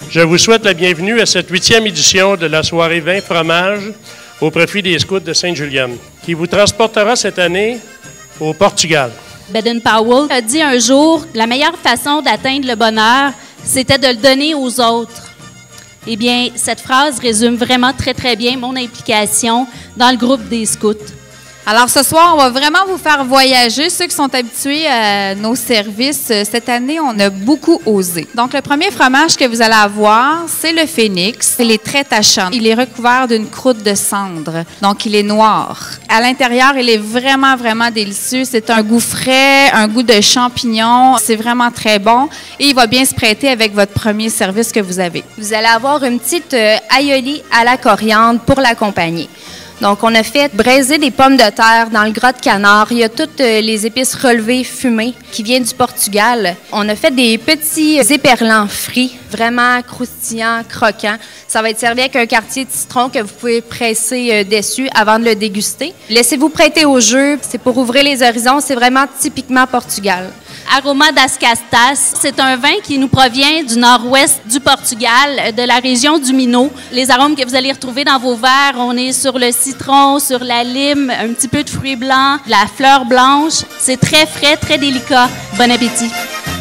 Je vous souhaite la bienvenue à cette 8e édition de la soirée vin fromage au profit des scouts de Sainte-Julienne, qui vous transportera cette année au Portugal. Baden-Powell a dit un jour que la meilleure façon d'atteindre le bonheur, c'était de le donner aux autres. Eh bien, cette phrase résume vraiment très, très bien mon implication dans le groupe des scouts. Alors, ce soir, on va vraiment vous faire voyager. Ceux qui sont habitués à nos services, cette année, on a beaucoup osé. Donc, le premier fromage que vous allez avoir, c'est le Phoenix. Il est très tachant. Il est recouvert d'une croûte de cendre. Donc, il est noir. À l'intérieur, il est vraiment, vraiment délicieux. C'est un goût frais, un goût de champignons. C'est vraiment très bon. Et il va bien se prêter avec votre premier service que vous avez. Vous allez avoir une petite aioli à la coriandre pour l'accompagner. Donc, on a fait braiser des pommes de terre dans le gras de canard. Il y a toutes les épices relevées, fumées, qui viennent du Portugal. On a fait des petits éperlans frits, vraiment croustillants, croquants. Ça va être servi avec un quartier de citron que vous pouvez presser dessus avant de le déguster. Laissez-vous prêter au jeu. C'est pour ouvrir les horizons. C'est vraiment typiquement Portugal. Aroma das Castas, c'est un vin qui nous provient du nord-ouest du Portugal, de la région du Minho. Les arômes que vous allez retrouver dans vos verres, on est sur le citron, sur la lime, un petit peu de fruits blancs, la fleur blanche. C'est très frais, très délicat. Bon appétit!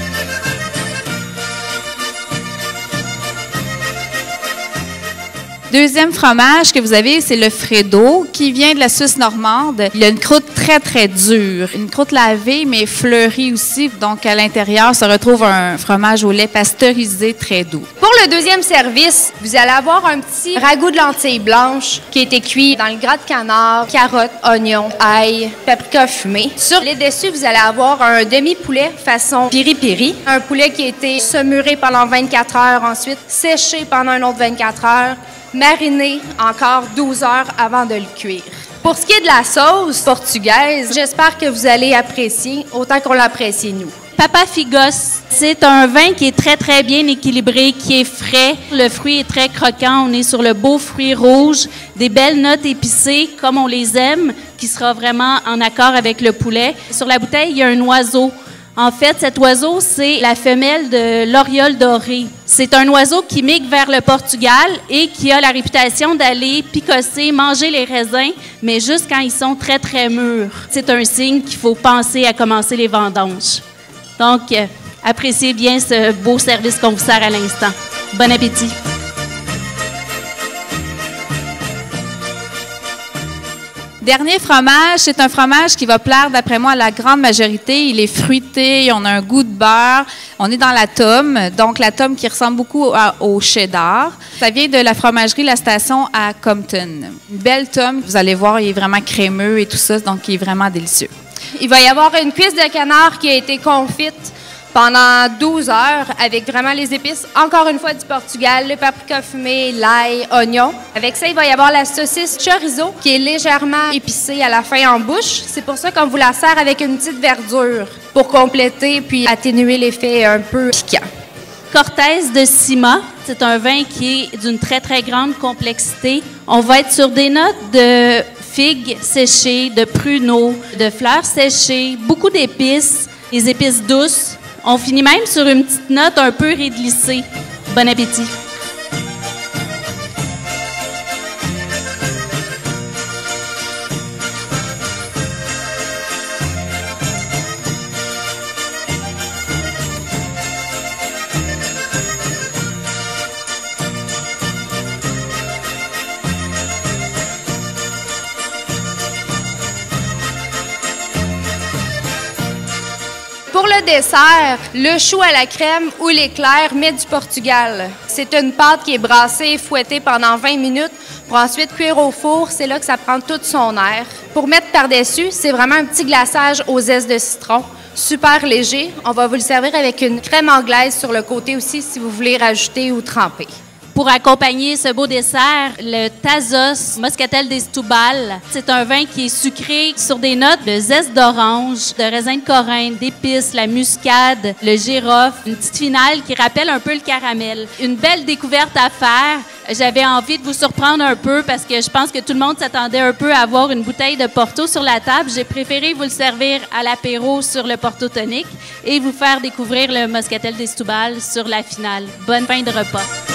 Deuxième fromage que vous avez, c'est le Fredo, qui vient de la Suisse normande. Il a une croûte très, très dure. Une croûte lavée, mais fleurie aussi. Donc, à l'intérieur, se retrouve un fromage au lait pasteurisé très doux. Pour le deuxième service, vous allez avoir un petit ragoût de lentilles blanches qui a été cuit dans le gras de canard, carottes, oignons, ail, paprika fumé. Sur les dessus, vous allez avoir un demi-poulet façon piri-piri. Un poulet qui a été saumuré pendant 24 heures, ensuite séché pendant un autre 24 heures. Mariné encore 12 heures avant de le cuire. Pour ce qui est de la sauce portugaise, j'espère que vous allez apprécier autant qu'on l'apprécie nous. Papa Figos, c'est un vin qui est très, très bien équilibré, qui est frais. Le fruit est très croquant. On est sur le beau fruit rouge, des belles notes épicées comme on les aime, qui sera vraiment en accord avec le poulet. Sur la bouteille, il y a un oiseau. En fait, cet oiseau, c'est la femelle de l'oriole dorée. C'est un oiseau qui migre vers le Portugal et qui a la réputation d'aller picosser, manger les raisins, mais juste quand ils sont très, très mûrs. C'est un signe qu'il faut penser à commencer les vendanges. Donc, appréciez bien ce beau service qu'on vous sert à l'instant. Bon appétit! Dernier fromage, c'est un fromage qui va plaire, d'après moi, à la grande majorité. Il est fruité, on a un goût de beurre. On est dans la tome, donc la tome qui ressemble beaucoup au cheddar. Ça vient de la fromagerie La Station à Compton. Une belle tome, vous allez voir, il est vraiment crémeux et tout ça, donc il est vraiment délicieux. Il va y avoir une cuisse de canard qui a été confite pendant 12 heures avec vraiment les épices, encore une fois du Portugal, le paprika fumé, l'ail, oignon. Avec ça, il va y avoir la saucisse chorizo qui est légèrement épicée à la fin en bouche. C'est pour ça qu'on vous la sert avec une petite verdure pour compléter puis atténuer l'effet un peu piquant. Cortez de Sima, c'est un vin qui est d'une très, très grande complexité. On va être sur des notes de figues séchées, de pruneaux, de fleurs séchées, beaucoup d'épices, des épices douces. On finit même sur une petite note un peu réglissée. Bon appétit! Pour le dessert, le chou à la crème ou l'éclair, mais du Portugal. C'est une pâte qui est brassée et fouettée pendant 20 minutes pour ensuite cuire au four. C'est là que ça prend tout son air. Pour mettre par-dessus, c'est vraiment un petit glaçage aux zestes de citron. Super léger. On va vous le servir avec une crème anglaise sur le côté aussi si vous voulez rajouter ou tremper. Pour accompagner ce beau dessert, le Tazos Moscatel d'Estubal. C'est un vin qui est sucré sur des notes de zeste d'orange, de raisin de Corinthe, d'épices, la muscade, le girofle. Une petite finale qui rappelle un peu le caramel. Une belle découverte à faire. J'avais envie de vous surprendre un peu parce que je pense que tout le monde s'attendait un peu à avoir une bouteille de Porto sur la table. J'ai préféré vous le servir à l'apéro sur le Porto tonique et vous faire découvrir le Moscatel d'Estubal sur la finale. Bonne fin de repas.